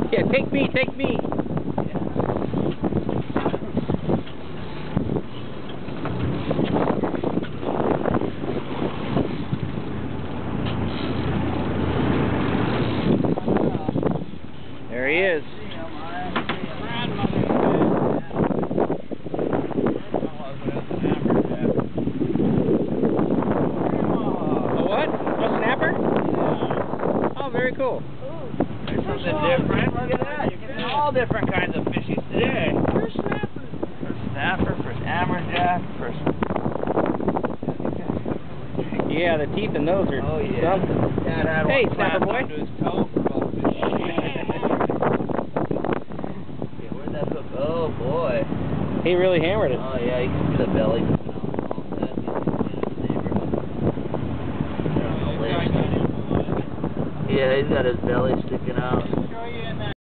Yeah, take me, take me. There he is. A what? A snapper? Oh, very cool. There's something different. Look at that. You're getting all different kinds of fishies today. First snapper. First snapper, first amberjack, first... Yeah, the teeth and those are something. Dad had Hey, one snapper boy. to his toe for about 50 Yeah, where'd that hook? Oh, boy. He really hammered it. Oh, yeah, you can see the belly coming out and all that. Yeah, he's got his belly sticking out.